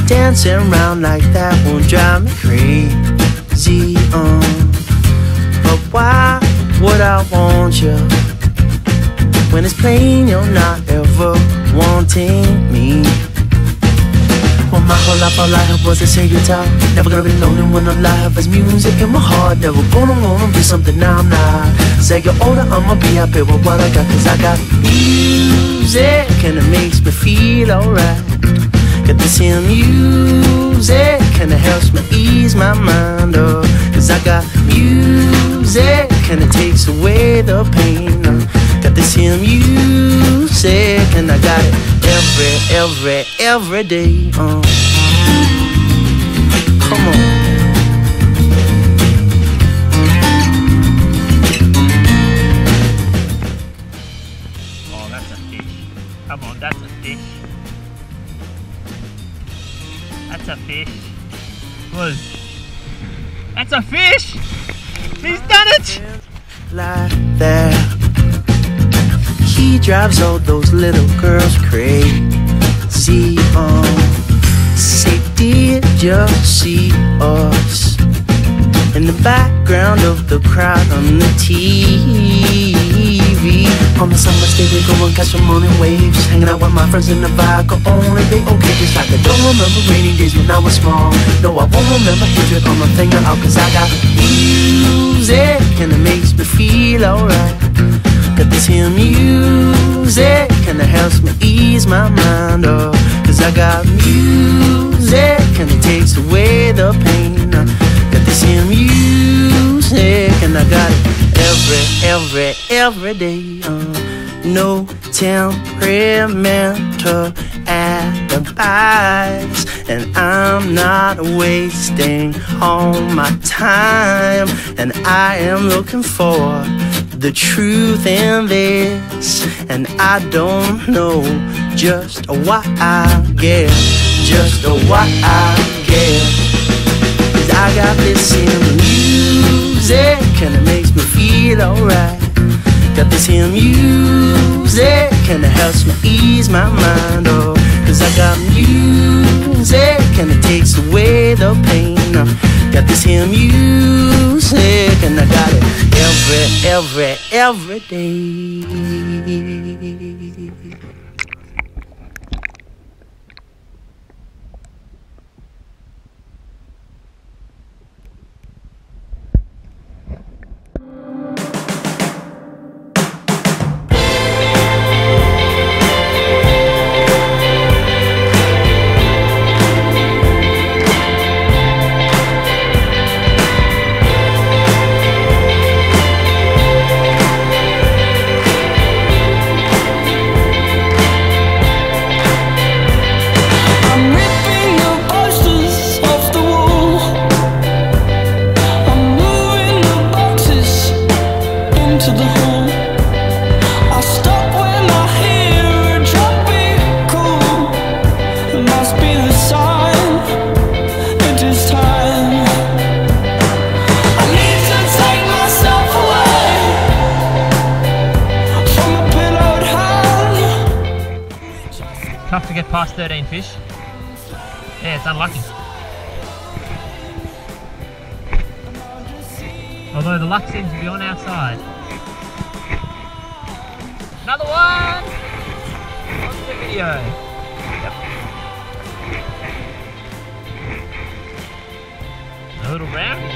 dancing around like that won't drive me crazy. But why would I want you when it's plain you're not ever wanting me? Well, my whole life all I have was to say guitar. Never gonna be lonely when all I have is music in my heart. Never gonna be something I'm not. Say you're older, I'ma be happy with what I got. Cause I got music and it makes me feel alright. Got this here music and it helps me ease my mind. Oh, cause I got music and it takes away the pain. Got this here music and I got it every day. Come on. Oh, that's a fish. Come on, that's a fish. That's a fish. Look. That's a fish! He's done it! Like that. He drives all those little girls crazy. Say, did you see us in the background of the crowd on the TV? On the summer day we go and catch some morning waves, hanging out with my friends in the vibe. Go only be okay, just like I don't remember rainy days when I was small. No, I won't remember hatred on my finger out, cause I got music and it makes me feel alright. Got this here music and it helps me ease my mind. Oh, cause I got music and it takes away the pain. Got this here music and I got it every day. No temperamental alibis, and I'm not wasting all my time. And I am looking for the truth in this, and I don't know just what I get, just what I get. Cause I got this in music and it makes me feel alright. Got this here music and it helps me ease my mind. Oh, cause I got music and it takes away the pain. Got this here music and I got it every day. Tough to get past 13 fish. Yeah, it's unlucky. Although the luck seems to be on our side. Another one! On the video. Yep. A little round.